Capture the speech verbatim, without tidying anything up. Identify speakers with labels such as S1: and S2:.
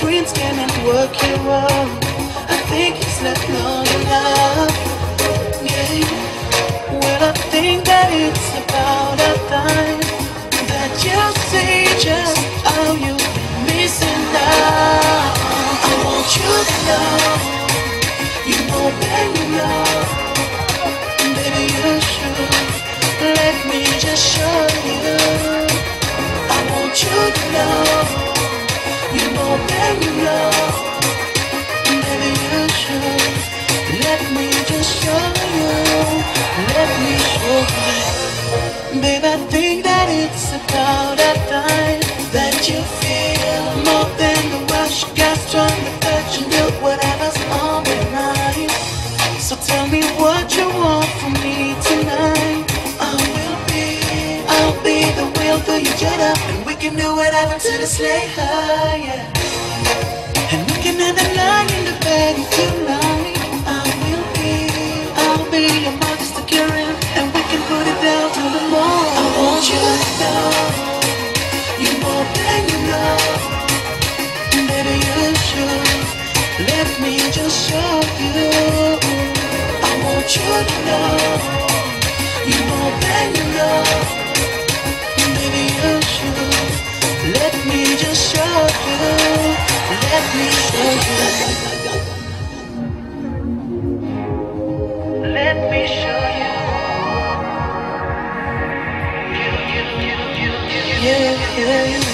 S1: green skin and work you up. I think you slept long enough. Yeah. Well, I think that it's about a time that you see just how you've been missing now. I want you to know, you know that you know, baby you should let me just show you. I want you to know, you know that you know, baby you should let me just show you. Let me show you. Babe, I think that it's about that time that you feel more than the rush. Got strong to touch and do whatever's on your mind. So tell me what you want from me tonight. I will be, I'll be the wheel till you jet up, and we can do whatever till the sleigh high, yeah. And we can end the night in the bed if you like. I will be, I'll be your mother stick your in, and we can put it down to the morning. I want you to know, you know that you know, baby you should let me just show you. I want you to know, you know that you know, baby you should let me just show you. Let me show you. Let me show you. Yeah, yeah, yeah.